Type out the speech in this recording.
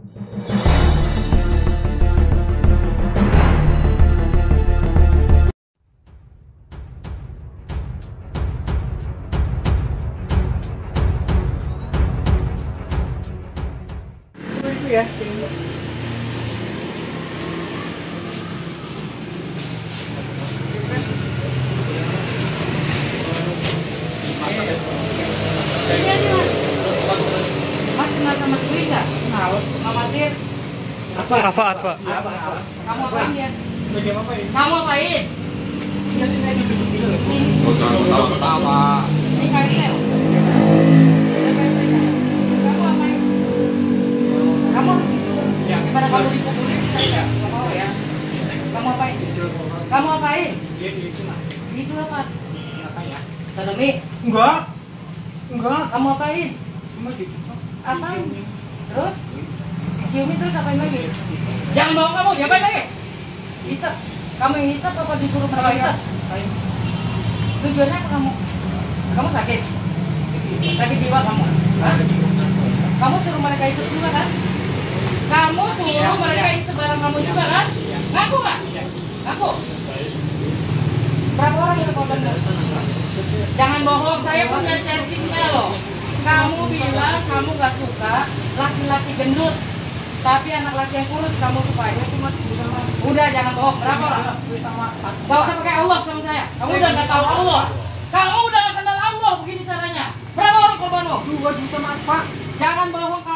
Itu ya. Mas kenal sama Dwi nggak? Tahu, Mamatir. Apa? Kamu apain dia? Kamu apain? Ini KSL. Kamu apain? Kamu daripada kamu dipukulin, saya nggak mau ya. Kamu apain? Kamu apain? Itu apa? Sodomi? Enggak. Kamu apain? Cuma gitu. Apain? Terus? Ciumin terus apain lagi? Jangan bawa kamu, diapain lagi? Hisap. Kamu yang hisap apa disuruh mereka hisap? Tujuannya apa kamu? Kamu sakit? Sakit jiwa kamu? Hah? Kamu suruh mereka hisap juga kan? Kamu suruh mereka hisap barang kamu juga kan? Ngaku nggak? Ngaku? Berapa orang yang korban? Jangan bohong, saya punya chattingnya loh. Kamu bilang kamu gak suka laki-laki gendut, tapi anak laki yang kurus kamu suka. Udah jangan bohong. Berapa orang? Gak usah pakai Allah sama saya. Kamu udah gak tahu Allah. Kamu udah gak kenal Allah. Begini caranya. Berapa orang korbanmu? 2 juta maaf, Pak. Jangan bohong.